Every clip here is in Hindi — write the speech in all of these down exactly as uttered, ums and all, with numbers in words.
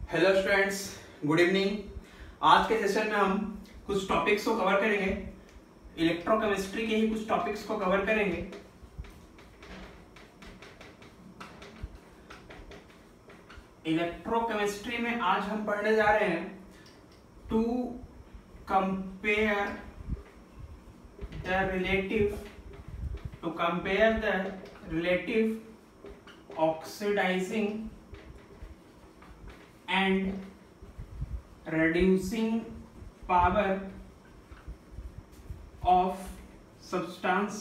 Hello students, good evening. आज के सेशन में हम कुछ टॉपिक्स को कवर करेंगे। इलेक्ट्रोकेमिस्ट्री के ही कुछ टॉपिक्स को कवर करेंगे। इलेक्ट्रोकेमिस्ट्री में आज हम पढ़ने जा रहे हैं to compare the relative to compare the relative oxidising and reducing power of substance.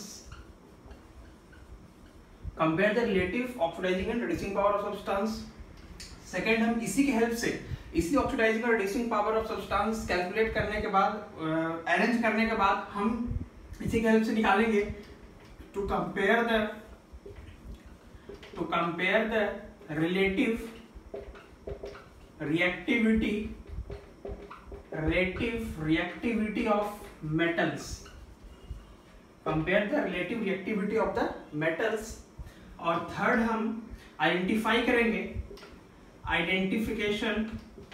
Compare the relative oxidizing and reducing power of substance. Second, हम इसी की हेल्प से इसी ऑक्सीडाइजिंग और reducing power of substance calculate करने के बाद अरेंज uh, करने के बाद हम इसी की हेल्प से निकालेंगे to compare the to compare the relative reactivity relative reactivity of metals. Compare the relative reactivity of the metals. और थर्ड हम आइडेंटिफाई करेंगे identification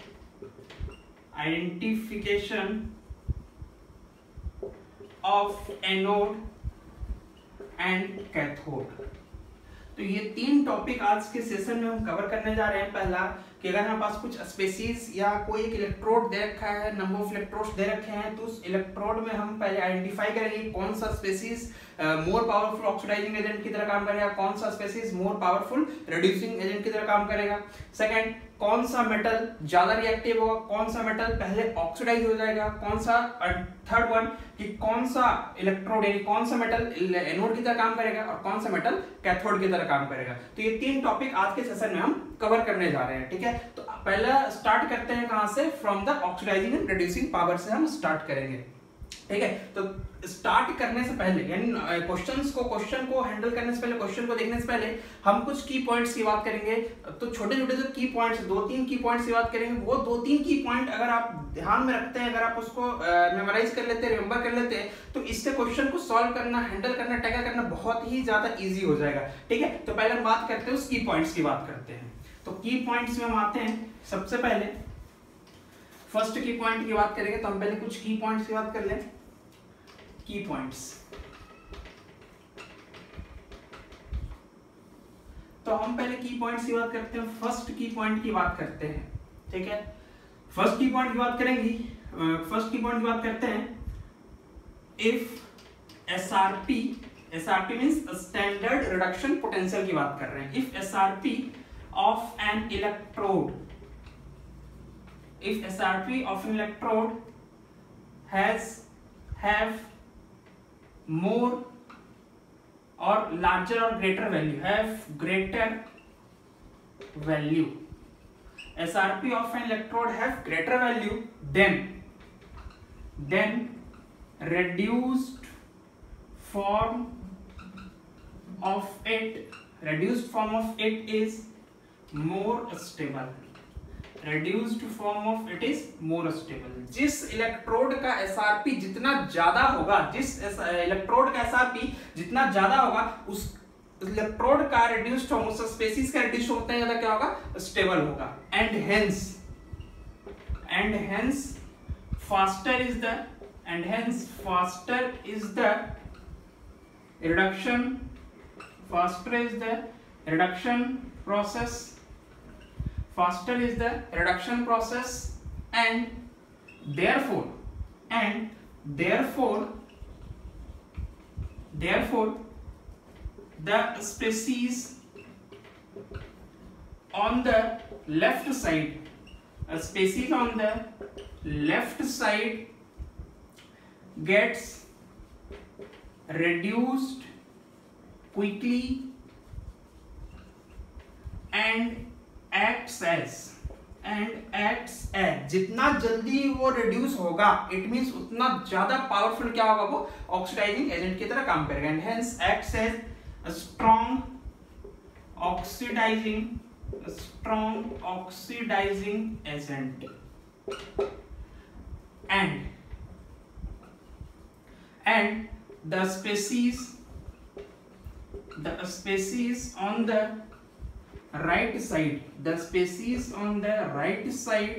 identification of anode and cathode. तो ये तीन टॉपिक आज के सेशन में हम कवर करने जा रहे हैं। पहला कि अगर हमारे पास कुछ स्पेसीज या कोई एक इलेक्ट्रोड दे रखा है, नंबर ऑफ इलेक्ट्रोड्स दे रखे हैं, तो उस इलेक्ट्रोड में हम पहले आइडेंटिफाई करेंगे कौन सा species more powerful oxidising agent की तरह काम करेगा, कौन सा species more powerful reducing agent की तरह काम करेगा। सेकंड, कौन सा मेटल ज्यादा रिएक्टिव होगा, कौन सा मेटल पहले ऑक्सीडाइज हो जाएगा, कौन सा। थर्ड वन कि कौन सा इलेक्ट्रोड यानी कौन सा मेटल एनोड की तरह काम करेगा और कौन सा मेटल कैथोड की तरह काम करेगा। तो ये तीन टॉपिक आज के सेशन में हम कवर करने जा रहे हैं। ठीक है, तो पहला स्टार्ट करते हैं कहां से, from the oxidising and reducing power से हम स्टार्ट करेंगे। ठीक है, तो स्टार्ट करने से पहले यानी क्वेश्चंस को क्वेश्चन को हैंडल करने से पहले क्वेश्चन को देखने से पहले हम कुछ की पॉइंट्स की बात करेंगे। तो छोटे छोटे जो की पॉइंट्स दो तीन की पॉइंट्स की बात करेंगे। वो दो तीन की पॉइंट अगर आप ध्यान में रखते हैं, अगर आप उसको मेमोराइज कर लेते हैं, रिमेंबर कर लेते हैं, तो इससे क्वेश्चन को सॉल्व करना, हैंडल करना, टैकल करना बहुत ही ज्यादा ईजी हो जाएगा। ठीक है, तो पहले हम बात करते हैं उस की पॉइंट्स की बात करते हैं। तो की पॉइंट्स में हम आते हैं। सबसे पहले फर्स्ट की पॉइंट की बात करेंगे। तो हम पहले कुछ की पॉइंट्स की बात कर लें। की पॉइंट्स, तो हम पहले की पॉइंट्स की बात करते हैं। फर्स्ट की पॉइंट की बात करते हैं। ठीक है, फर्स्ट की पॉइंट की बात करेंगे। फर्स्ट की पॉइंट की बात करते हैं। If SRP, SRP means standard reduction potential की बात कर रहे हैं। If SRP of an electrode, if SRP of an electrode has have more or larger or greater value, have greater value, S R P of an electrode have greater value, then then reduced form of it reduced form of it is more stable, reduced form of it is more stable। जिस इलेक्ट्रोड का एसआरपी जितना ज्यादा होगा, जिस इलेक्ट्रोड का एसआरपी जितना ज्यादा होगा, उस इलेक्ट्रोड का रिड्यूस्ड फॉर्म, उस स्पेसीज का रिड्यूस्ड फॉर्म उतना ज्यादा क्या होगा, स्टेबल होगा। And hence and hence faster is the and hence faster is the reduction faster is the reduction process faster is the reduction process, and therefore and therefore therefore the species on the left side, a species on the left side gets reduced quickly and acts as and acts as जितना जल्दी वो रिड्यूस होगा, इट मींस उतना ज्यादा पावरफुल क्या होगा, वो ऑक्सीडाइजिंग एजेंट की तरह काम करेगा। And hence acts as a strong oxidising strong oxidising agent. And and the species the species on the right side, the species on the right side,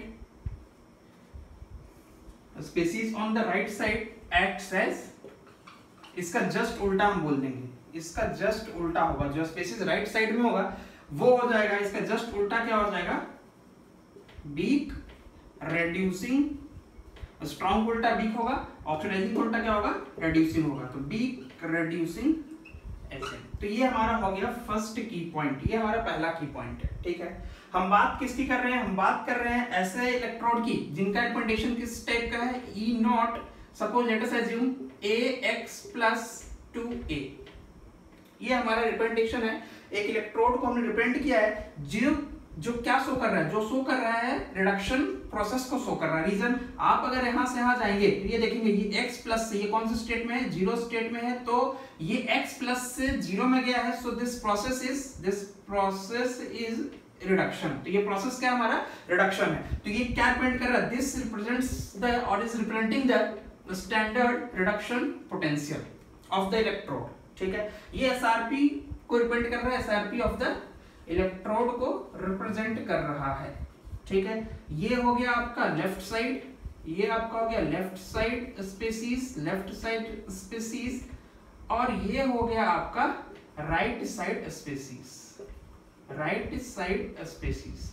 species on the right side acts as, इसका जस्ट उल्टा हम बोल देंगे, इसका जस्ट उल्टा होगा, जो स्पेसिस राइट साइड में होगा वो हो जाएगा, इसका जस्ट उल्टा क्या हो जाएगा, वीक रेड्यूसिंग, स्ट्रॉन्ग उल्टा वीक होगा, ऑक्सीडाइजिंग उल्टा क्या होगा, रेड्यूसिंग होगा, तो वीक रेड्यूसिंग एजेंट। तो ये हमारा हो गया फर्स्ट की पॉइंट, ये हमारा पहला की पॉइंट है, ठीक है। हम बात किसकी कर रहे हैं, हम बात कर रहे हैं ऐसे इलेक्ट्रोड की जिनका रिप्रेजेंटेशन किस टाइप का है, E naught, suppose let us assume A X plus two A, ये हमारा रिप्रेजेंटेशन है। एक इलेक्ट्रोड को हमने रिप्रेजेंट किया है जो जो क्या शो कर रहा है, जो शो कर रहा है रिडक्शन प्रोसेस को शो कर रहा है। रीजन, आप अगर यहां से यहां जाएंगे तो ये देखेंगे ये x प्लस से, ये कौन से स्टेट में है, जीरो स्टेट में है, तो ये x प्लस से जीरो में गया है, so this process is this process is reduction. तो ये प्रोसेस क्या हमारा रिडक्शन है। तो ये क्या रिप्रेजेंट कर रहा है, दिस रिप्रेजेंट्स द और is representing the standard reduction potential of the electrode, ठीक है। ये एसआरपी को रिप्रेजेंट कर रहा है, एसआरपी ऑफ द इलेक्ट्रोड को रिप्रेजेंट कर रहा है, ठीक है। ये हो गया आपका लेफ्ट साइड, ये आपका हो गया left side species, left side species, और ये हो गया आपका right side species, right side species.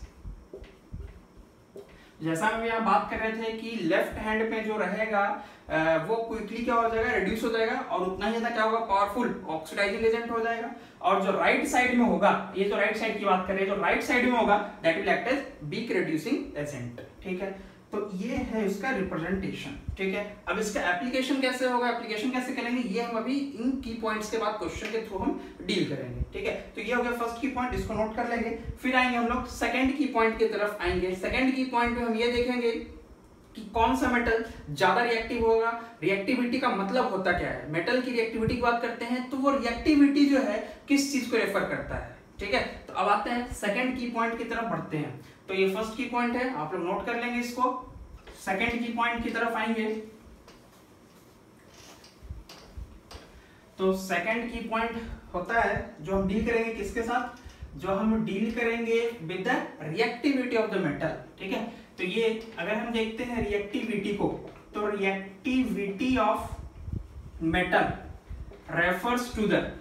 जैसा हम यहाँ बात कर रहे थे कि लेफ्ट हैंड में जो रहेगा वो क्विकली क्या हो जाएगा, रिड्यूस हो जाएगा, और उतना ही ज्यादा क्या होगा, पावरफुल ऑक्सीडाइजिंग एजेंट हो जाएगा। और जो राइट साइड में होगा, ये जो राइट साइड की बात कर रहे हैं, जो राइट साइड में होगा that will act as weak reducing agent, ठीक है। तो ये है इसका रिप्रेजेंटेशन, ठीक है। अब इसका एप्लीकेशन कैसे होगा, एप्लीकेशन कैसे करेंगे, ये हम अभी इन की पॉइंट्स के बाद क्वेश्चन के थ्रू हम डील करेंगे, ठीक है। तो ये हो गया फर्स्ट की पॉइंट, इसको नोट कर लेंगे। फिर आएंगे हम लोग सेकंड की पॉइंट की तरफ आएंगे। सेकंड की पॉइंट में हम ये देखेंगे कि कौन सा मेटल ज्यादा रिएक्टिव होगा। रिएक्टिविटी का मतलब होता क्या है, मेटल की रिएक्टिविटी की बात करते हैं तो वो रिएक्टिविटी जो है किस चीज को रेफर करता है, ठीक है। तो अब आते हैं सेकंड की पॉइंट की तरफ बढ़ते हैं। तो ये फर्स्ट की पॉइंट है, आप लोग नोट कर लेंगे इसको। सेकंड की पॉइंट की तरफ आएंगे तो सेकंड की पॉइंट होता है जो हम डील करेंगे किसके साथ, जो हम डील करेंगे with the reactivity of the metal, ठीक है। तो ये अगर हम देखते हैं रिएक्टिविटी को, तो reactivity of metal refers to the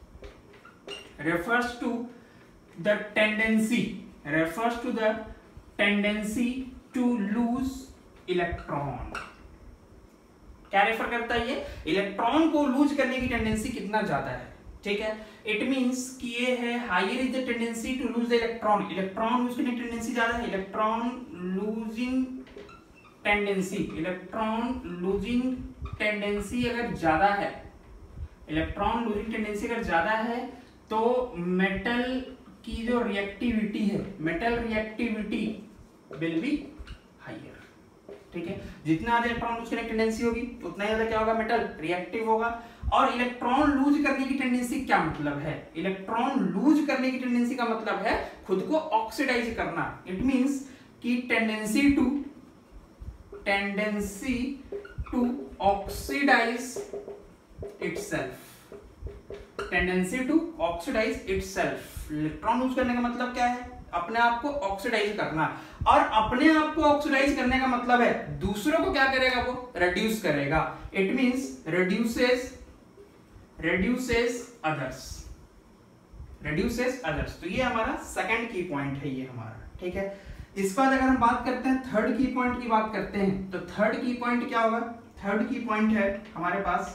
refers to the tendency refers to the tendency to lose electron. क्या रेफर करता है ये, इलेक्ट्रॉन को लूज करने की टेंडेंसी कितना ज्यादा है, ठीक है। इट मींस कि ये है higher is the tendency to lose the electron, electron lose करने की टेंडेंसी ज्यादा है, electron losing tendency electron losing tendency अगर ज्यादा है, इलेक्ट्रॉन लूजिंग टेंडेंसी अगर ज्यादा है तो मेटल की जो रिएक्टिविटी है, metal reactivity will be higher, ठीक है। जितना ज्यादा इलेक्ट्रॉन लूज करने की टेंडेंसी होगी उतना ही ज्यादा क्या होगा, मेटल रिएक्टिव होगा। और इलेक्ट्रॉन लूज करने की टेंडेंसी क्या मतलब है, इलेक्ट्रॉन लूज करने की टेंडेंसी का मतलब है खुद को ऑक्सीडाइज करना। इट मींस कि tendency to tendency to oxidise itself, tendency to oxidise itself. Electron lose करने का मतलब क्या है, अपने आप को ऑक्सीडाइज करना, और अपने आप को ऑक्सीडाइज करने का मतलब है दूसरों को क्या करेगा, वो रिड्यूस करेगा। It means reduces reduces others reduces others। तो ये हमारा सेकंड की पॉइंट है, ये हमारा, ठीक है। इसके बाद अगर हम बात करते हैं थर्ड की पॉइंट की बात करते हैं तो थर्ड की पॉइंट क्या होगा, थर्ड की पॉइंट है हमारे पास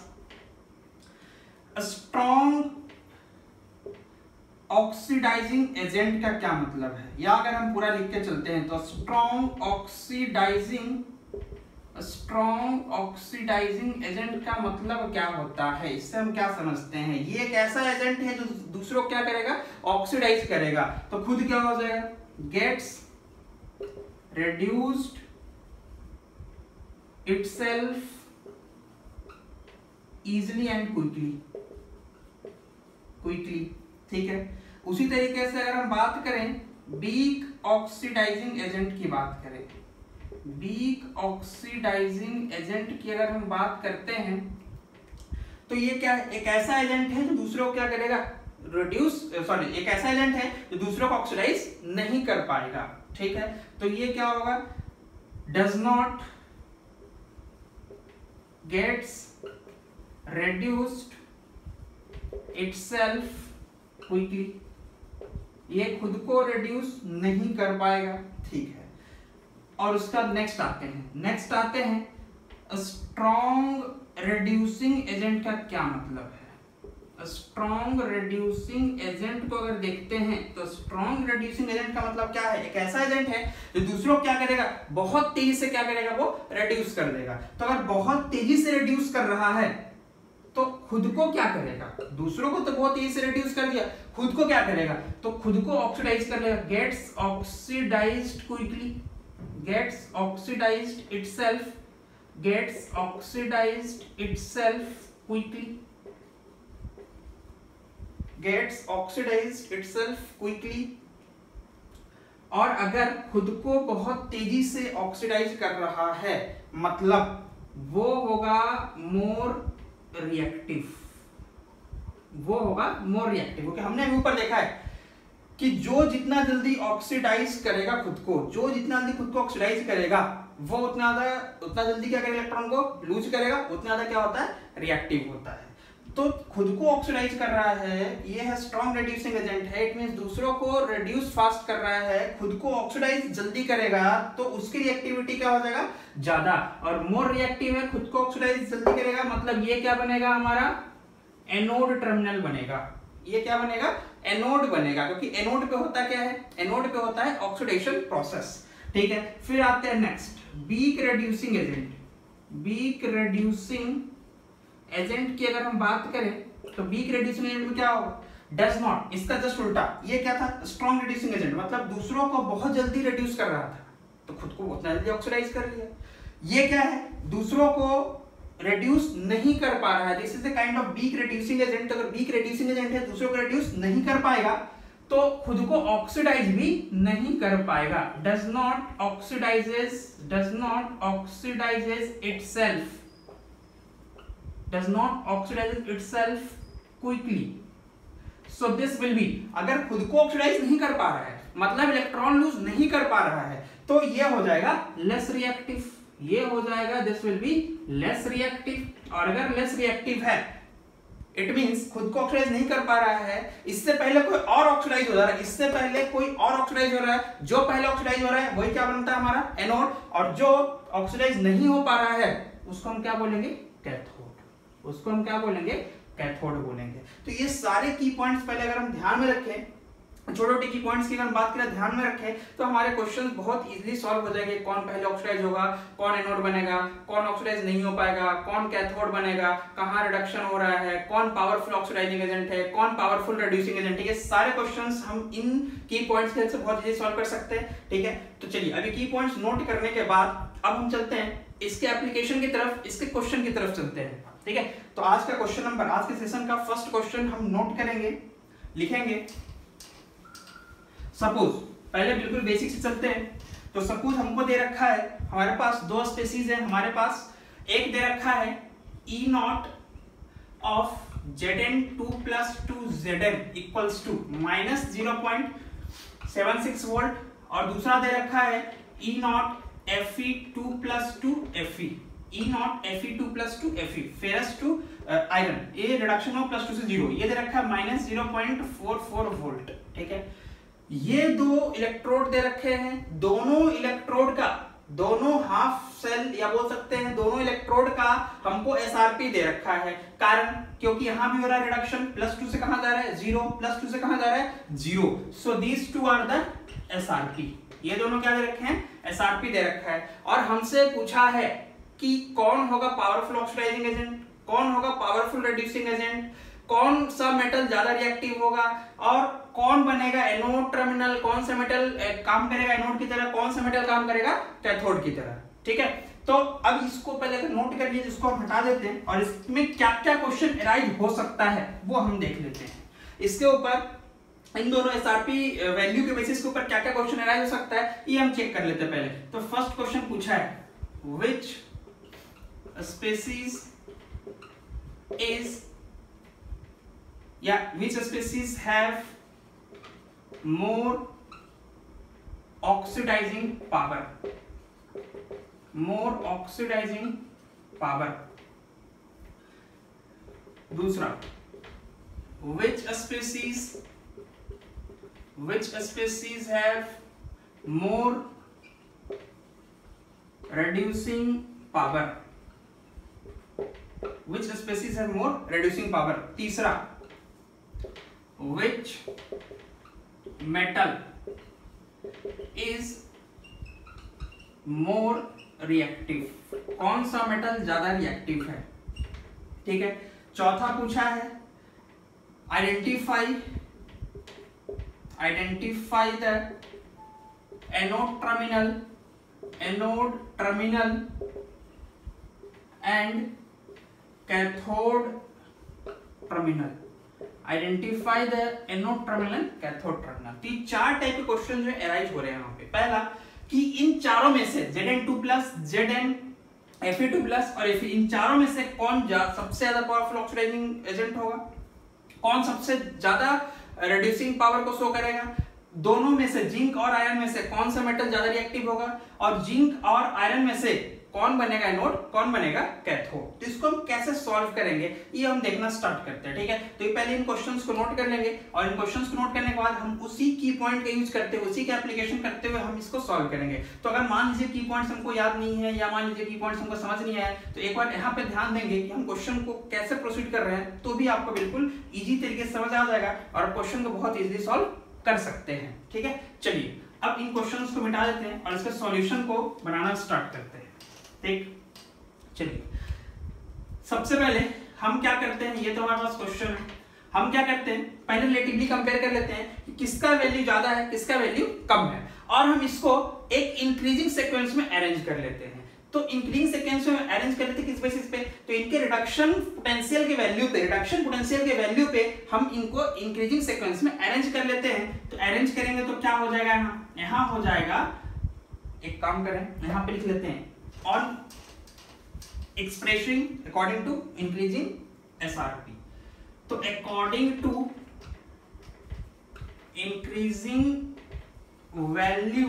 स्ट्रॉन्ग ऑक्सीडाइजिंग एजेंट का क्या मतलब है, या अगर हम पूरा लिख के चलते हैं तो strong oxidising strong oxidising agent का मतलब क्या होता है, इससे हम क्या समझते हैं, ये एक ऐसा एजेंट है जो दूसरों को क्या करेगा, ऑक्सीडाइज करेगा, तो खुद क्या हो जाएगा, gets reduced itself easily and quickly quickly ठीक है। उसी तरीके से अगर हम बात करें वीक ऑक्सीडाइजिंग एजेंट की बात करें, वीक ऑक्सीडाइजिंग एजेंट की अगर हम बात करते हैं तो ये क्या है, एक ऐसा एजेंट है जो दूसरों को क्या करेगा, रिड्यूस सॉरी एक ऐसा एजेंट है जो दूसरों को ऑक्सीडाइज नहीं कर पाएगा, ठीक है। तो ये क्या होगा, does not gets reduced itself quickly, ये खुद को रिड्यूस नहीं कर पाएगा, ठीक है। और उसका नेक्स्ट आते हैं नेक्स्ट आते हैं स्ट्रॉन्ग रिड्यूसिंग एजेंट का क्या मतलब है। स्ट्रॉन्ग रिड्यूसिंग एजेंट को अगर देखते हैं तो स्ट्रॉन्ग रिड्यूसिंग एजेंट का मतलब क्या है, एक ऐसा एजेंट है जो दूसरों को क्या करेगा, बहुत तेजी से क्या करेगा, वो रिड्यूस कर देगा। तो अगर बहुत तेजी से रिड्यूस कर रहा है तो खुद को क्या करेगा, दूसरों को तो बहुत तेजी से रिड्यूस कर दिया, खुद को क्या करेगा, तो खुद को ऑक्सीडाइज कर लेगा, gets oxidized quickly, gets oxidized itself, gets oxidized itself quickly, gets oxidized itself quickly. और अगर खुद को बहुत तेजी से ऑक्सीडाइज कर रहा है मतलब वो होगा मोर रिएक्टिव, वो होगा मोर रिएक्टिव। ओके, हमने अभी ऊपर देखा है कि जो जितना जल्दी ऑक्सीडाइज करेगा खुद को, जो जितना जल्दी खुद को ऑक्सीडाइज करेगा वो उतना ज्यादा उतना जल्दी क्या करेगा, इलेक्ट्रॉन को लूज करेगा, उतना ज्यादा क्या होता है, रिएक्टिव होता है। तो खुद को ऑक्सीडाइज कर रहा है, ये है स्ट्रॉन्ग रिड्यूसिंग एजेंट है, इट मींस दूसरों को रिड्यूस फास्ट कर रहा है, खुद को ऑक्सीडाइज जल्दी करेगा तो उसकी रिएक्टिविटी क्या हो जाएगा, ज्यादा। और मोर रिएक्टिव है, खुद को ऑक्सीडाइज जल्दी करेगा, मतलब ये क्या बनेगा, हमारा एनोड टर्मिनल बनेगा। ये क्या बनेगा, एनोड बनेगा, क्योंकि एनोड पे होता क्या है, एनोड पे होता है ऑक्सीडेशन प्रोसेस, ठीक है। फिर आते हैं next weak reducing agent. Weak reducing agent की अगर हम बात करें तो वीक रिड्यूसिंग एजेंट में क्या होगा, डज नॉट, इसका जस्ट उल्टा। ये क्या था, स्ट्रॉन्ग रिड्यूसिंग एजेंट, मतलब दूसरों को बहुत जल्दी रिड्यूस कर रहा था तो खुद को उतना जल्दी ऑक्सीडाइज कर लिया। ये क्या है, दूसरों को रिड्यूस नहीं कर पा रहा है, this is the kind of weak reducing agent. अगर वीक रिड्यूसिंग एजेंट है, दूसरों को रिड्यूस नहीं कर पाएगा तो खुद को ऑक्सीडाइज भी नहीं कर पाएगा। Does not oxidizes, does not oxidizes itself, does not oxidize itself quickly, so this will be, अगर खुद को ऑक्सीडाइज नहीं कर पा रहा है मतलब इलेक्ट्रॉन लूज नहीं कर पा रहा है तो ये हो जाएगा लेस रिएक्टिव, ये हो जाएगा this will be less reactive. और अगर लेस रिएक्टिव है इट मींस खुद को ऑक्सीडाइज नहीं कर पा रहा है, इससे पहले कोई और ऑक्सीडाइज हो रहा है, इससे पहले कोई और ऑक्सीडाइज हो रहा है, जो पहले ऑक्सीडाइज हो रहा है वही क्या बनता है, हमारा एनोड, और जो ऑक्सीडाइज नहीं हो पा रहा है उसको हम क्या बोलेंगे, कैथोड, उसको हम क्या बोलेंगे, कैथोड बोलेंगे। तो ये सारे की पॉइंट्स पहले अगर हम ध्यान में रखें, छोटे छोटे की पॉइंट्स की अगर हम बात करें ध्यान में रखें तो हमारे क्वेश्चन बहुत इजीली सॉल्व हो जाएंगे। कौन पहले ऑक्सीडाइज होगा, कौन एनोड बनेगा, कौन ऑक्सीडाइज नहीं हो पाएगा, कौन कैथोड बनेगा, कहाँ रिडक्शन हो रहा है, कौन पावरफुल ऑक्सीडाइजिंग एजेंट है, कौन पावरफुल रिड्यूसिंग एजेंट है, ये सारे क्वेश्चंस हम इन की पॉइंट्स की हेल्प से बहुत इजीली सॉल्व कर सकते हैं, ठीक है। तो चलिए अभी की पॉइंट्स नोट करने के बाद अब हम चलते हैं इसके एप्लीकेशन की तरफ, इसके क्वेश्चन की तरफ चलते हैं, ठीक है। तो आज का क्वेश्चन नंबर, आज के सेशन का फर्स्ट क्वेश्चन हम नोट करेंगे, लिखेंगे। सपोज, पहले बिल्कुल बेसिक से चलते हैं। तो सपोज हमको दे रखा है, हमारे पास दो स्पेसीज है, हमारे पास एक दे रखा है E naught of Z N two plus two Z N equals to minus zero point seven six volt, और दूसरा दे रखा है E naught F E two plus two F E, E naught F E two plus two F E, ferrous to iron, ये रिडक्शन ऑफ प्लस टू से जीरो, ये दे रखा है minus zero point four four volt, ठीक है। ये दो इलेक्ट्रोड दे रखे हैं, दोनों इलेक्ट्रोड का, दोनों हाफ सेल या बोल सकते हैं दोनों इलेक्ट्रोड का हमको एसआरपी दे रखा है। कारण क्योंकि यहां भी हो रहा है रिडक्शन, प्लस टू से कहां जा रहा है, जीरो, प्लस टू से कहां जा रहा है, zero. So these two are the SRP, ये दोनों क्या दे रखे हैं, एसआरपी दे रखा है। और हमसे पूछा है कि कौन होगा पावरफुल ऑक्सीडाइजिंग एजेंट, कौन होगा पावरफुल रिड्यूसिंग एजेंट, कौन सा मेटल ज्यादा रिएक्टिव होगा, और कौन बनेगा एनोड टर्मिनल, कौन सा मेटल काम करेगा एनोड की तरह, कौन सा मेटल काम करेगा कैथोड की तरह, ठीक है। तो अब इसको पहले नोट कर लीजिए, इसको हम हटा देते हैं और इसमें क्या क्या क्वेश्चन अराइज हो सकता है वो हम देख लेते हैं। इसके ऊपर इन दोनों एसआरपी वैल्यू के बेसिस के ऊपर क्या क्या क्वेश्चन अराइज हो सकता है ये हम चेक कर लेते हैं पहले। तो फर्स्ट क्वेश्चन पूछा है व्हिच स्पीशीज इज या which species have more oxidizing power, more oxidizing power. दूसरा, which species which species have more reducing power, which species have more reducing power. तीसरा, which metal is more reactive, कौन सा मेटल ज्यादा रिएक्टिव है. ठीक है. चौथा पूछा है identify identify the anode terminal anode terminal and cathode terminal. Identify the anode terminal cathode terminal. तीन चार टाइप के क्वेश्चन जो अराइज हो रहे हैं यहाँ पे. पहला कि इन चारों में से Z N two plus Z N F E two plus और Fe, इन चारों में से कौन जा, सबसे ज्यादा पावरफुल ऑक्सीडाइजिंग एजेंट होगा, कौन सबसे ज्यादा रिड्यूसिंग पावर को शो करेगा. दोनों में से जिंक और आयरन में से कौन सा मेटल ज्यादा रिएक्टिव होगा, और जिंक और आयरन में से कौन बनेगा एनोड, कौन बनेगा कैथोड. तो इसको हम कैसे सॉल्व करेंगे ये हम देखना स्टार्ट करते हैं. ठीक है. तो ये पहले इन क्वेश्चंस को नोट कर लेंगे और इन क्वेश्चंस को नोट करने के बाद हम उसी की पॉइंट का यूज करते हुए, उसी के एप्लीकेशन करते हुए हम इसको सॉल्व करेंगे. तो अगर मान लीजिए की पॉइंट्स हमको याद नहीं है या मान लीजिए की पॉइंट्स हमको समझ नहीं आया, तो एक बार यहाँ पे ध्यान देंगे कि हम क्वेश्चन को कैसे प्रोसीड कर रहे हैं, तो भी आपको बिल्कुल ईजी तरीके से समझ आ जाएगा और क्वेश्चन को बहुत ईजिली सॉल्व कर सकते हैं. ठीक है. चलिए अब इन क्वेश्चंस को मिटा देते हैं और इसके सॉल्यूशन को बनाना स्टार्ट करते हैं. ठीक. चलिए सबसे पहले हम क्या करते हैं, ये तो हमारे पास क्वेश्चन है. हम क्या करते हैं, पहले रिलेटिवली कंपेयर कर लेते हैं कि किसका वैल्यू ज्यादा है, किसका वैल्यू कम है, और हम इसको एक इंक्रीजिंग सीक्वेंस में अरेंज कर लेते हैं. तो इंक्रीजिंग सीक्वेंस में अरेंज कर लेते हैं किस बेसिस पे, तो इनके रिडक्शन पोटेंशियल के वैल्यू पे रिडक्शन पोटेंशियल के वैल्यू पे हम इनको इंक्रीजिंग सीक्वेंस में अरेंज कर लेते हैं. तो अरेंज करेंगे तो क्या हो जाएगा, यहाँ यहाँ हो जाएगा, एक काम करें यहाँ पे लिख लेते हैं on expression according to increasing S R P. तो according to increasing value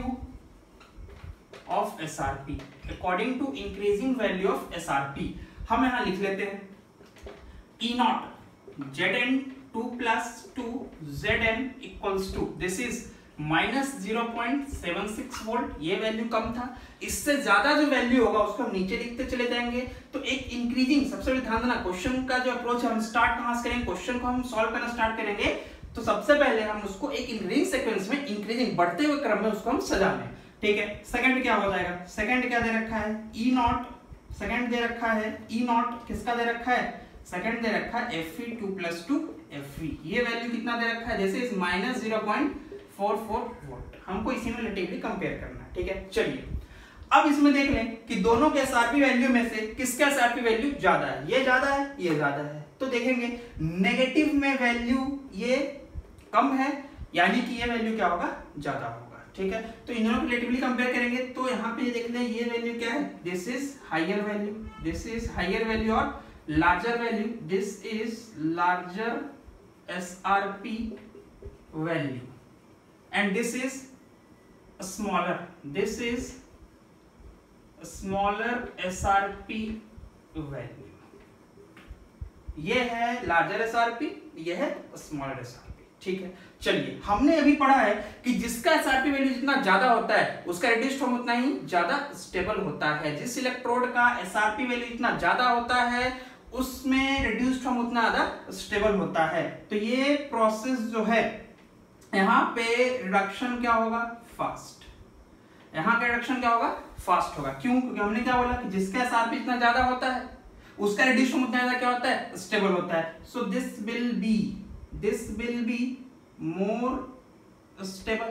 of S R P, according to increasing value of S R P, हम यहाँ लिख लेते हैं E naught Z N two plus two Z N equals to, this is minus zero point seven six volt. ये वैल्यू कम था. इससे ज्यादा जो वैल्यू होगा उसको हम नीचे लिखते चले जाएंगे. तो एक इंक्रीजिंग, सबसे पहले ध्यान देना क्वेश्चन का जो अप्रोच है, हम स्टार्ट कहां से करेंगे, क्वेश्चन को हम सॉल्व करना स्टार्ट करेंगे. तो सबसे पहले हम उसको एक इंक्रीजिंग सीक्वेंस में, इंक्रीजिंग बढ़ते हुए क्रम में उसको हम सजा लें. ठीक है. सेकंड क्या हो जाएगा, सेकंड क्या दे रखा है, ई नॉट. सेकंड दे रखा है ई नॉट, किसका दे रखा है, सेकंड दे रखा है F E two plus two F E. ये वैल्यू कितना दे रखा है, जैसे इस minus zero point four four volt. हमको इसी में रिलेटिवली कंपेयर करना है. ठीक है. चलिए अब इसमें देख लें कि दोनों के एसआरपी वैल्यू में से किसका एसआरपी वैल्यू ज्यादा है. ये ज्यादा है, ये ज्यादा है. तो देखेंगे नेगेटिव में वैल्यू ये कम है, यानी कि ये वैल्यू क्या होगा, ज्यादा होगा. ठीक है. तो इन दोनों को रिलेटिवली कंपेयर करेंगे तो यहाँ पे देख लें ये वैल्यू क्या है, this is higher value, this is higher value और larger value, this is larger SRP value, and this is smaller, this is smaller S R P value. ये है larger S R P, ये है smaller S R P. ठीक है. चलिए हमने अभी पढ़ा है कि जिसका S R P वैल्यू जितना ज्यादा होता है उसका रिड्यूस्ड फॉर्म उतना ही ज्यादा स्टेबल होता है. जिस इलेक्ट्रोड का S R P वैल्यू जितना ज्यादा होता है उसमें रिड्यूस्ड फॉर्म उतना ज्यादा स्टेबल होता है. तो ये प्रोसेस जो है यहाँ पे रिडक्शन क्या होगा, फास्ट. यहाँ का रिडक्शन क्या होगा, फास्ट होगा. क्यों, क्योंकि हमने क्या बोला कि जिसका एसआरपी इतना ज्यादा होता है उसका रिड्यूस फॉर्म उतना ज्यादा क्या होता है, स्टेबल होता है. So this will be this will be more stable,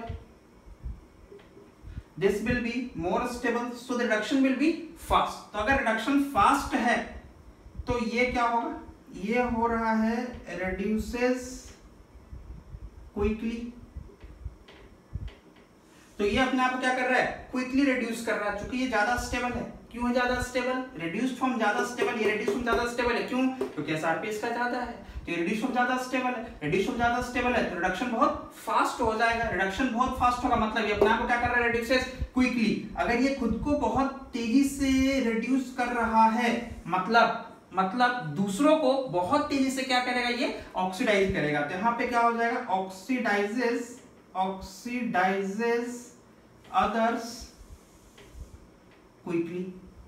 this will be more stable. So the reduction will be fast. तो अगर रिडक्शन फास्ट है तो ये क्या होगा, ये हो रहा है रिड्यूसेस क्विकली. तो तो ये अपने आप को क्या कर रहा है, क्विकली रिड्यूस कर रहा है, क्योंकि ये ज्यादा स्टेबल है। क्यों है ज्यादा स्टेबल, रिड्यूस्ड फॉर्म ज्यादा स्टेबल, ये रिड्यूस फॉर्म ज्यादा स्टेबल है, क्यों, क्योंकि एसआरपी इसका ज्यादा है, तो ये रिड्यूस फॉर्म ज्यादा स्टेबल है, रिड्यूस फॉर्म ज्यादा स्टेबल है तो रिडक्शन बहुत फास्ट हो जाएगा, रिडक्शन बहुत फास्ट होगा, मतलब ये अपने आप को क्या कर रहा है, रिड्यूसेस क्विकली। अगर ये खुद को बहुत तेजी से रिड्यूस कर रहा है, मतलब मतलब दूसरों को बहुत तेजी से क्या करेगा, ये ऑक्सीडाइज करेगा, तो यहाँ पे क्या हो जाएगा, oxidizes oxidizes others quickly,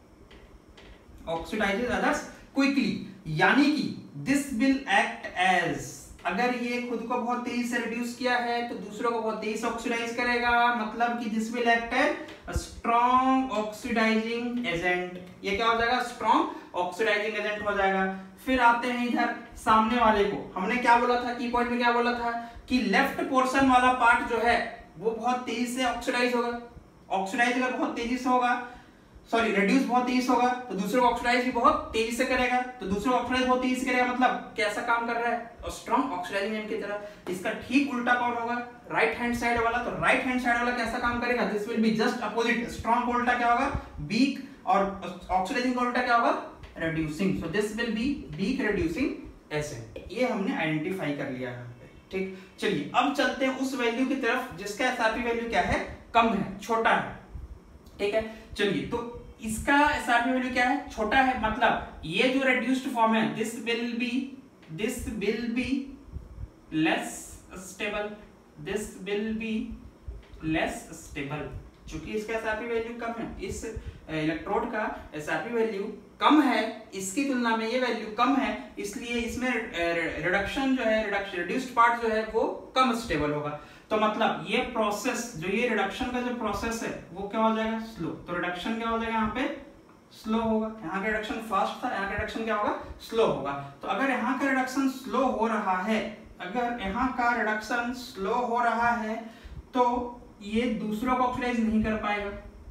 oxidizes others quickly, यानी कि दिस विल एक्ट एज, अगर ये खुद को बहुत तेजी से रिड्यूस किया है तो दूसरों को बहुत तेजी से ऑक्सीडाइज करेगा, मतलब कि this will act as strong oxidising agent, ये क्या हो जाएगा, स्ट्रॉन्ग ऑक्सीडाइजिंग एजेंट हो जाएगा। फिर आते हैं इधर सामने वाले को, हमने क्या बोला था, की पॉइंट में क्या बोला था कि लेफ्ट पोर्शन वाला पार्ट जो है वो बहुत तेजी से ऑक्सीडाइज होगा, ऑक्सीडाइज अगर बहुत तेजी से होगा, सॉरी रिड्यूस बहुत तेजी से होगा तो दूसरे को ऑक्सीडाइज भी बहुत तेजी से करेगा, तो दूसरे को ऑक्सीडाइज बहुत तेजी से करेगा, मतलब कैसा काम कर रहा है, स्ट्रॉन्ग ऑक्सीडाइजिंग एजेंट की तरह। इसका ठीक उल्टा कौन होगा, राइट हैंड साइड वाला, तो राइट हैंड साइड वाला कैसा काम करेगा, this will be just opposite, strong का उल्टा क्या होगा, वीक, और ऑक्सीडाइजिंग का उल्टा क्या होगा, reducing, so this will be weak reducing agent. ये हमने आइडेंटिफाई कर लिया है, ठीक। चलिए अब चलते हैं उस वैल्यू की तरफ जिसका एसआरपी वैल्यू क्या है, कम है, छोटा है, ठीक है। चलिए तो इसका एसआरपी वैल्यू क्या है, छोटा है, मतलब ये जो रिड्यूस्ड फॉर्म है, this will be this will be less stable, this will be less stable, क्योंकि इसका एसआरपी वैल्यू कम है, इस इलेक्ट्रोड का एसआरपी वैल्यू कम है, इसकी तुलना में ये वैल्यू कम है, इसलिए इसमें रिडक्शन जो है, रिड्यूस्ड पार्ट जो है वो कम स्टेबल होगा। तो मतलब ये प्रोसेस जो ये रिडक्शन का जो प्रोसेस है वो क्या हो जाएगा, स्लो, तो रिडक्शन क्या हो जाएगा, यहाँ पे स्लो होगा, यहाँ का रिडक्शन फास्ट था, यहाँ का रिडक्शन क्या होगा, स्लो होगा। तो अगर यहाँ का रिडक्शन स्लो हो रहा है, अगर यहाँ का रिडक्शन स्लो हो रहा है तो ये दूसरों को ऑक्सीडाइज नहीं कर पाएगा,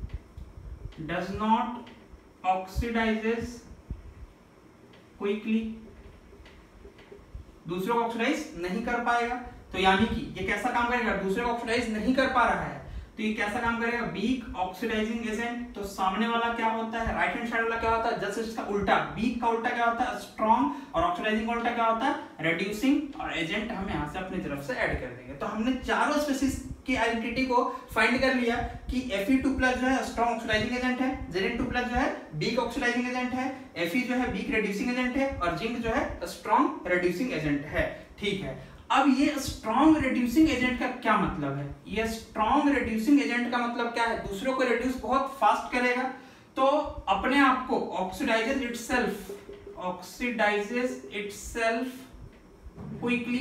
डज नॉट ऑक्सीडाइजेस क्विकली, दूसरों को ऑक्सीडाइज नहीं कर पाएगा, तो यानी कि ये कैसा काम करेगा, दूसरे को ऑक्सीडाइज नहीं कर पा रहा है तो ये कैसा काम करेगा, वीक ऑक्सीडाइजिंग एजेंट। तो सामने वाला क्या होता है, राइट हैंड साइड वाला क्या होता है, जस्ट इसका उल्टा, वीक का उल्टा क्या होता है, स्ट्रॉन्ग, और ऑक्सीडाइजिंग का उल्टा क्या होता है, रिड्यूसिंग, और एजेंट हम यहाँ से अपनी तरफ से ऐड कर देंगे। तो हमने चारों स्पीशीज की आइडेंटिटी को फाइंड कर लिया कि एफ ई टू प्लस जो है स्ट्रॉन्ग ऑक्सीडाइजिंग एजेंट है, जेड एन टू प्लस जो है वीक ऑक्सीडाइजिंग एजेंट है, एफ ई जो है वीक रिड्यूसिंग एजेंट है, और जिंक जो है स्ट्रॉन्ग रिड्यूसिंग एजेंट है, ठीक है। अब ये स्ट्रॉन्ग रिड्यूसिंग एजेंट का क्या मतलब है, ये स्ट्रॉन्ग रिड्यूसिंग एजेंट का मतलब क्या है, दूसरों को रिड्यूस बहुत फास्ट करेगा, तो अपने आप को oxidizes itself oxidizes itself quickly,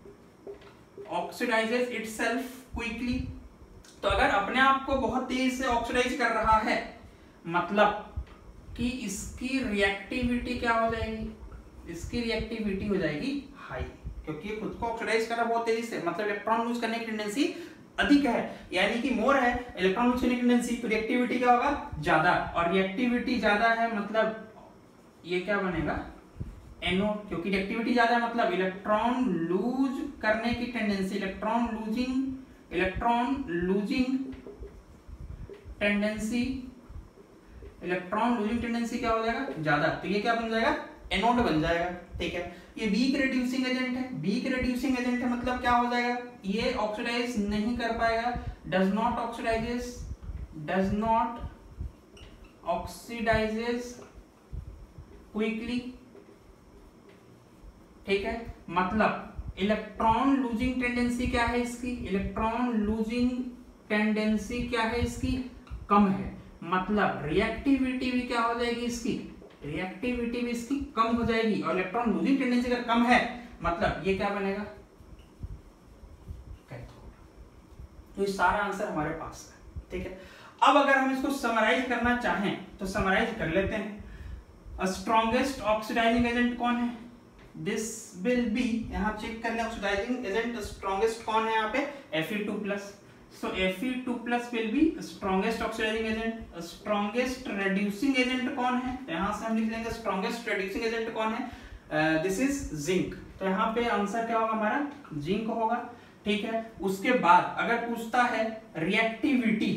oxidizes itself quickly. तो अगर अपने आप को बहुत तेजी से ऑक्सीडाइज कर रहा है, मतलब कि इसकी रिएक्टिविटी क्या हो जाएगी, इसकी रिएक्टिविटी हो जाएगी हाई, क्योंकि खुद को ऑक्सीडाइज कर रहा है बहुत तेजी से, मतलब इलेक्ट्रॉन लूज करने की टेंडेंसी अधिक है, यानी कि मोर है इलेक्ट्रॉन लूज करने की टेंडेंसी, तो रिएक्टिविटी क्या होगा, ज्यादा, और रिएक्टिविटी ज्यादा है मतलब ये क्या बनेगा, एनोड, क्योंकि रिएक्टिविटी ज्यादा है मतलब इलेक्ट्रॉन लूज करने की tendency, electron losing electron losing tendency electron losing tendency क्या हो जाएगा, ज्यादा, तो ये क्या बन जाएगा, एनोड बन जाएगा, ठीक है। ये वीक रिड्यूसिंग एजेंट है, वीक रिड्यूसिंग एजेंट है मतलब क्या हो जाएगा, ये ऑक्सीडाइज नहीं कर पाएगा, does not oxidizes does not oxidizes quickly, ठीक है। मतलब इलेक्ट्रॉन लूजिंग टेंडेंसी क्या है इसकी, इलेक्ट्रॉन लूजिंग टेंडेंसी क्या है इसकी, कम है, मतलब रिएक्टिविटी भी क्या हो जाएगी इसकी, रिएक्टिविटी भी इसकी कम हो जाएगी, और इलेक्ट्रॉन लूजिंग टेंडेंसी अगर कम है मतलब ये क्या बनेगा, कैथोड। तो ये सारा आंसर हमारे पास है, ठीक है। अब अगर हम इसको समराइज करना चाहें तो समराइज कर लेते हैं। स्ट्रॉन्गेस्ट ऑक्सीडाइजिंग एजेंट कौन है, दिस विल बी, यहाँ चेक कर ले ऑक्सीडाइजिंग एजेंट स्ट्रॉन्गेस्ट कौन है यहाँ पे, F E two plus, so F e two plus will be strongest oxidizing agent, strongest reducing agent कौन है, तो यहाँ से हम लिख लेंगे strongest reducing agent कौन है, दिस इज जिंक, तो यहाँ पे आंसर क्या होगा हमारा, जिंक होगा। ठीक है। उसके बाद अगर पूछता है रिएक्टिविटी,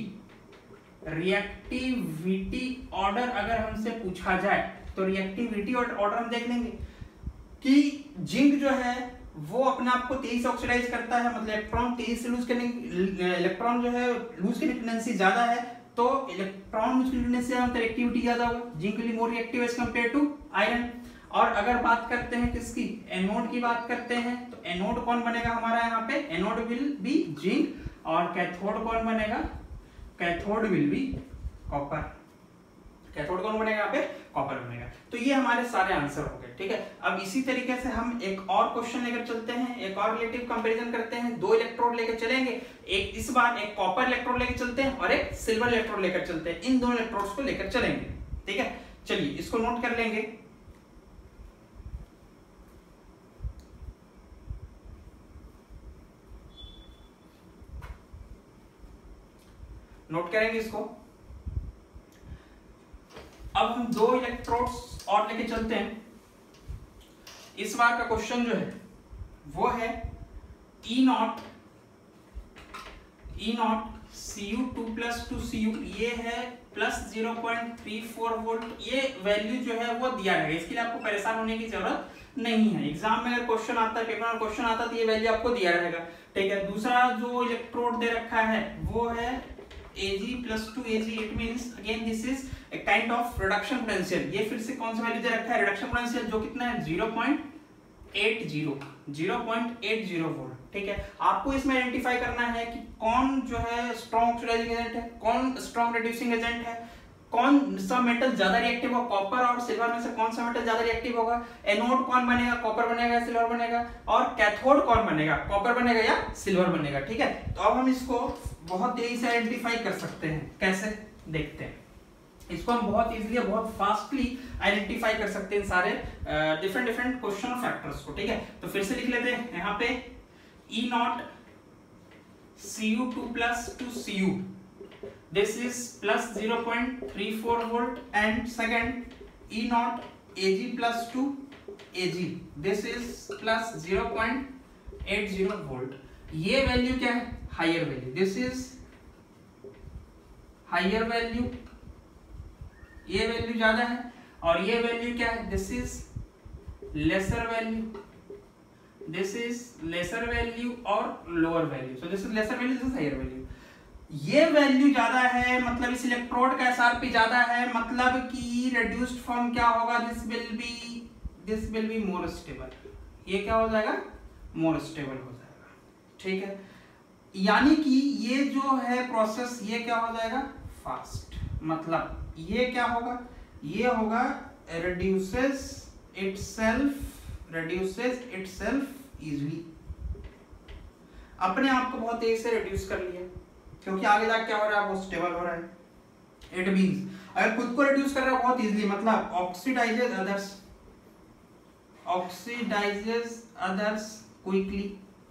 रिएक्टिविटी ऑर्डर अगर हमसे पूछा जाए तो रिएक्टिविटी ऑर्डर हम देख लेंगे कि जिंक जो है वो अपने आप को तेजी से ऑक्सीडाइज करता है, मतलब इलेक्ट्रॉन तेजी से लूज करने, इलेक्ट्रॉन जो है लूज करने की टेंडेंसी ज्यादा है, तो इलेक्ट्रॉन लूज करने की टेंडेंसी ज्यादा, रिएक्टिविटी ज्यादा होगा, zinc will be more reactive as compare to iron. और अगर बात करते हैं किसकी, एनोड की बात करते हैं, तो एनोड कौन बनेगा हमारा यहाँ पे, एनोड विल बी जिंक, और कैथोड कौन बनेगा, cathode will be copper, cathode कौन बनेगा यहाँ पे, कॉपर बनेगा। तो ये हमारे सारे आंसर हो गए, ठीक है। अब इसी तरीके से हम एक और क्वेश्चन लेकर चलते हैं, एक और रिलेटिव कंपैरिजन करते हैं। दो इलेक्ट्रोड लेकर चलेंगे, एक इस बार एक कॉपर इलेक्ट्रोड लेकर चलते हैं और एक सिल्वर इलेक्ट्रोड लेकर चलते हैं, इन दोनों इलेक्ट्रोड्स को लेकर चलेंगे, ठीक है। चलिए इसको नोट कर लेंगे। नोट करेंगे इसको। अब हम दो इलेक्ट्रोड्स और लेके चलते हैं। इस बार का क्वेश्चन जो है वो है E naught E naught C U two plus two C U, ये है plus zero point three four volt. ये वैल्यू जो है वो दिया है, इसके लिए आपको परेशान होने की जरूरत नहीं है। एग्जाम में अगर क्वेश्चन आता है, पेपर में क्वेश्चन आता है तो ये वैल्यू आपको दिया रहेगा, ठीक है। दूसरा जो इलेक्ट्रोड दे रखा है वो है Ag plus two A G, it means again this is a kind of reduction potential। ये फिर से कौन सा वैल्यू दे रखा है, रिडक्शन पोटेंशियल, जो कितना है zero point eight zero, zero point eight zero volt, ठीक है। आपको इसमें आइडेंटिफाई करना है कि कौन जो है स्ट्रॉन्ग ऑक्सीडाइजिंग एजेंट है, कौन स्ट्रॉन्ग रिड्यूसिंग एजेंट है, कौन सा मेटल ज्यादा रिएक्टिव होगा, कॉपर और सिल्वर में से कौन सा मेटल ज्यादा रिएक्टिव होगा, एनोड कौन बनेगा, कॉपर बनेगा या सिल्वर बनेगा, और कैथोड कौन बनेगा, कॉपर बनेगा या सिल्वर बनेगा, ठीक है। तो अब हम इसको बहुत तेजी से आइडेंटिफाई कर सकते हैं, कैसे देखते हैं। इसको हम बहुत इजीली बहुत फास्टली आइडेंटिफाई कर सकते हैं सारे डिफरेंट डिफरेंट क्वेश्चन फैक्टर्स को, ठीक है। तो फिर से लिख लेते हैं यहाँ पे E naught C U two plus two C U, this is plus zero point three four volt, and second E naught Ag plus two Ag, this is plus zero point eight zero volt। ये वैल्यू क्या है, higher value, this is higher value, ये वैल्यू ज्यादा है, और ये वैल्यू क्या है, this is lesser value, this is lesser value और lower value, so this is lesser value, this is higher value. ये वैल्यू ज्यादा है मतलब इस इलेक्ट्रोड का एसआरपी ज्यादा है, मतलब कि रिड्यूस्ड फॉर्म क्या होगा, this will be this will be more stable, ये क्या हो जाएगा, मोर स्टेबल हो जाएगा, ठीक है। यानी कि ये जो है प्रोसेस ये क्या हो जाएगा, फास्ट, मतलब ये क्या होगा, ये होगा reduces itself reduces itself easily, अपने आप को बहुत तेजी से रिड्यूस कर लिया, क्योंकि आगे जाके क्या हो रहा है, वो स्टेबल हो रहा है। इट मींस अगर खुद को रिड्यूस कर रहा है बहुत इजीली, मतलब oxidizes others oxidizes others quickly,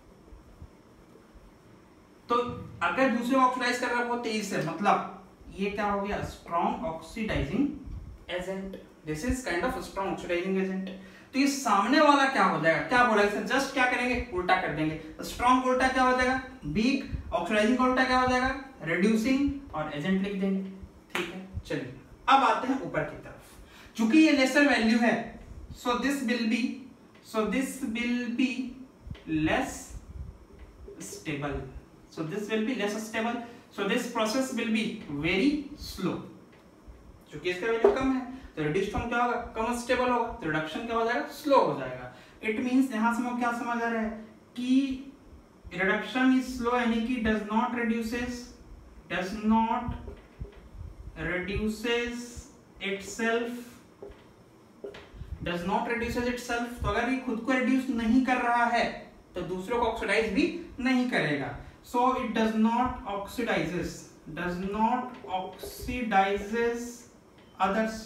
तो अगर दूसरे को ऑक्सीडाइज कर रहा है बहुत तेजी से, मतलब ये क्या हो गया, strong oxidising agent, this is kind of strong oxidising agent. तो ये सामने वाला क्या हो जाएगा, क्या बोला, इसे जस्ट क्या करेंगे, उल्टा कर देंगे। स्ट्रॉन्ग उल्टा क्या हो जाएगा, वीक, ऑक्सीडाइजिंग का उल्टा क्या हो जाएगा, रिड्यूसिंग, और एजेंट लिख देंगे, ठीक है। चलिए अब आते हैं ऊपर की तरफ। चूंकि ये लेसर वैल्यू है, so this will be so this will be less stable, so this will be less stable, so this process will be very slow. चूंकि इसका वैल्यू कम है तो रिड्यूस्ड फॉर्म क्या होगा, कम स्टेबल होगा, तो रिडक्शन क्या हो जाएगा, स्लो हो जाएगा। इट मींस यहां से हम क्या समझ आ रहे हैं कि रिडक्शन इज स्लो, यानी कि does not reduces does not reduces itself does not reduces itself. तो अगर ये खुद को रिड्यूस नहीं कर रहा है तो दूसरों को ऑक्सीडाइज भी नहीं करेगा। So it does not oxidizes does not oxidizes others,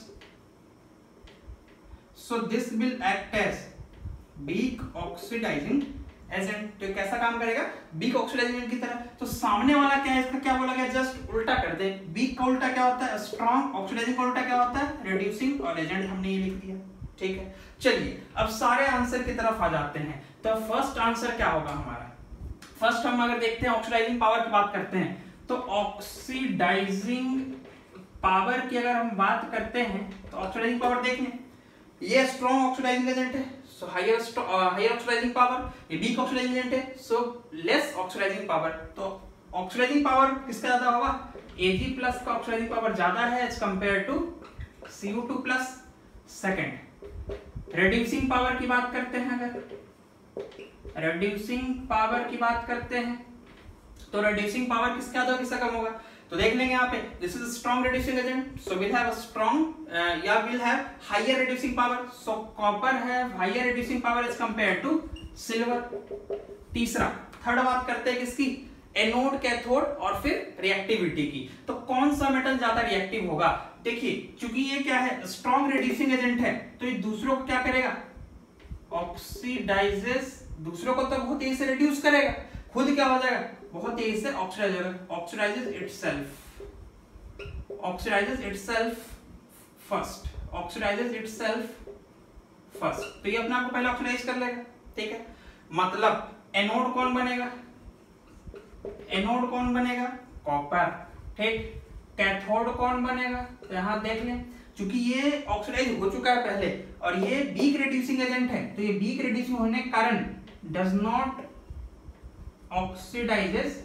so this will act as weak oxidizing agent। तो कैसा काम करेगा, weak oxidizing agent की तरह। तो सामने वाला क्या है, इसका क्या बोला गया, जस्ट उल्टा कर दे। weak का उल्टा क्या होता है, strong, oxidizing का उल्टा क्या होता है, reducing, और agent हमने ये लिख दिया, ठीक है। चलिए अब सारे आंसर की तरफ आ जाते हैं। तो फर्स्ट आंसर क्या होगा हमारा, फर्स्ट हम अगर देखते हैं ऑक्सीडाइजिंग पावर की बात करते हैं, तो ऑक्सीडाइजिंग पावर की अगर हम बात करते हैं तो ऑक्सीडाइजिंग पावर देख लें, ये स्ट्रॉन्ग ऑक्सीडाइजिंग एजेंट है, so higher higher oxidizing power, ये वीक ऑक्सीडाइजिंग एजेंट है, सो लेस ऑक्सीडाइजिंग पावर। तो ऑक्सीडाइजिंग पावर किसका ज्यादा होगा, Ag प्लस का ऑक्सीडाइजिंग पावर ज्यादा है as compare to C O two plus. Second, reducing power की बात करते हैं, अगर रिड्यूसिंग पावर की बात करते हैं तो रिड्यूसिंग पावर किसका ज्यादा होगा किसका कम होगा, तो देख लेंगे यहाँ पे, this is strong reducing agent, so will have a strong या will have higher reducing power, so copper have higher reducing power as compare to silver. तीसरा, थर्ड बात करते हैं किसकी, एनोड, कैथोड और फिर रिएक्टिविटी की। तो कौन सा मेटल ज्यादा रिएक्टिव होगा, देखिए चूंकि ये क्या है, स्ट्रॉन्ग रिड्यूसिंग एजेंट है, तो ये दूसरों को क्या करेगा, ऑक्सीडाइजेस, दूसरों को तो बहुत तेजी से रिड्यूस करेगा, खुद क्या हो जाएगा, बहुत तेजी से ऑक्सीडाइज होगा, oxidizes itself, oxidizes itself first, oxidizes itself first, तो ये अपने आप को पहले ऑक्सीडाइज कर लेगा, ठीक है। मतलब एनोड कौन बनेगा, एनोड कौन बनेगा, कॉपर, ठीक। कैथोड कौन बनेगा, तो यहां देख लें, क्योंकि ये ऑक्सीडाइज हो चुका है पहले और ये वीक रिड्यूसिंग एजेंट है, तो ये वीक रिड्यूसिंग होने के कारण डज नॉट ऑक्सीडाइजेस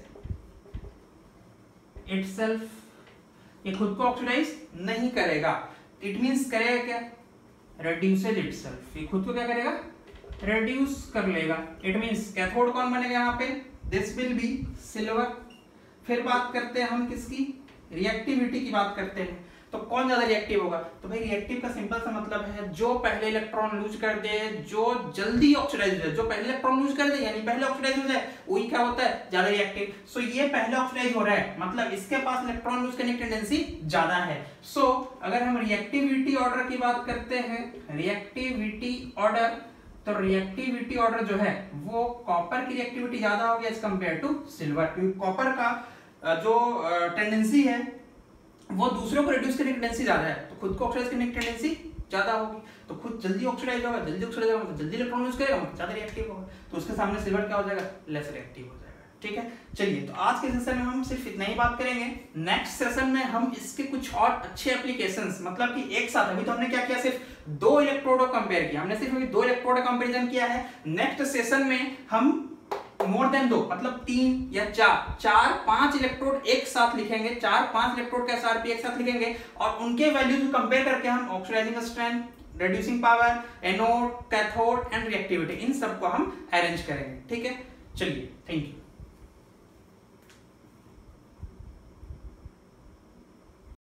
इटसेल्फ, ये खुद को ऑक्सीडाइज नहीं करेगा, इट मींस करेगा क्या, रिड्यूसेज इटसेल्फ, ये खुद को क्या करेगा, रिड्यूस कर लेगा। इट मींस कैथोड कौन बनेगा यहाँ पे, दिस विल बी सिल्वर। फिर बात करते हैं हम किसकी, रिएक्टिविटी की बात करते हैं, तो कौन ज्यादा रिएक्टिव होगा, तो भाई रिएक्टिव का सिंपल सा मतलब है जो पहले इलेक्ट्रॉन लूज कर दे, जो जल्दी ऑक्सीडाइज हो जाए, जो पहले इलेक्ट्रॉन लूज कर दे यानी पहले ऑक्सीडाइज हो जाए, वही क्या होता है, ज्यादा रिएक्टिव। सो ये पहले ऑक्सीडाइज हो रहा है, मतलब इसके पास इलेक्ट्रॉन लूज करने की टेंडेंसी ज्यादा है। सो so, अगर हम रिएक्टिविटी ऑर्डर की बात करते हैं, रिएक्टिविटी ऑर्डर, तो रिएक्टिविटी ऑर्डर जो है वो कॉपर की रिएक्टिविटी ज्यादा होगी एज कंपेयर टू सिल्वर, क्योंकि कॉपर का जो टेंडेंसी है वो दूसरों को रिड्यूस करने की टेंडेंसी ज्यादा है, तो खुद को ऑक्सीडाइज करने की टेंडेंसी ज्यादा होगी, तो खुद जल्दी ऑक्सीडाइज होगा, जल्दी ऑक्सीडाइज होगा, जल्दी इलेक्ट्रॉन लूज करेगा, ज्यादा रिएक्टिव होगा, तो उसके सामने सिल्वर क्या हो जाएगा, लेस रिएक्टिव हो जाएगा, ठीक है। चलिए, तो आज के सेशन में हम सिर्फ इतना ही बात करेंगे, नेक्स्ट सेशन में हम इसके कुछ और अच्छे एप्लीकेशंस, मतलब कि एक साथ, अभी तो हमने क्या किया, सिर्फ दो इलेक्ट्रोड को कंपेयर किया, हमने सिर्फ अभी दो इलेक्ट्रोड का कंपैरिजन किया है। नेक्स्ट सेशन में हम मोर देन दो, मतलब तीन या चार चार पांच इलेक्ट्रोड एक साथ लिखेंगे, चार पांच इलेक्ट्रोड का एसआरपी एक साथ लिखेंगे और उनके वैल्यूज को कंपेयर करके हम oxidizing strength, reducing power, anode, cathode and reactivity, इन सबको हम अरेंज करेंगे, ठीक है। चलिए, थैंक यू।